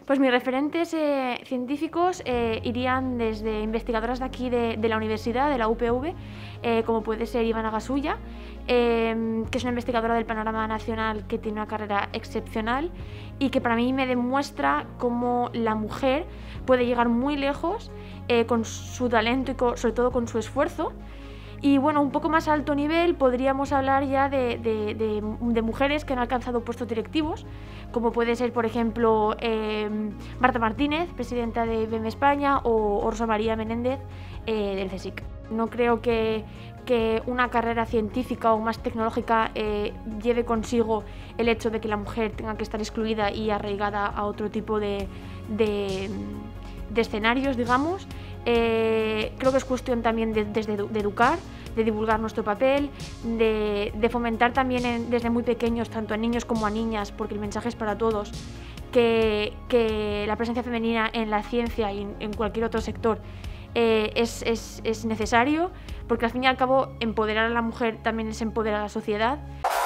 Pues mis referentes científicos irían desde investigadoras de aquí de la universidad, de la UPV, como puede ser Ivana Gasulla, que es una investigadora del panorama nacional que tiene una carrera excepcional y que para mí me demuestra cómo la mujer puede llegar muy lejos con su talento y sobre todo con su esfuerzo. Y bueno, un poco más alto nivel podríamos hablar ya de mujeres que han alcanzado puestos directivos, como puede ser, por ejemplo, Marta Martínez, presidenta de IBM España, o Rosa María Menéndez, del CSIC. No creo que una carrera científica o más tecnológica lleve consigo el hecho de que la mujer tenga que estar excluida y arraigada a otro tipo de escenarios, digamos. Creo que es cuestión también de educar, de divulgar nuestro papel, de fomentar también desde muy pequeños, tanto a niños como a niñas, porque el mensaje es para todos, que la presencia femenina en la ciencia y en cualquier otro sector es necesario, porque al fin y al cabo empoderar a la mujer también es empoderar a la sociedad.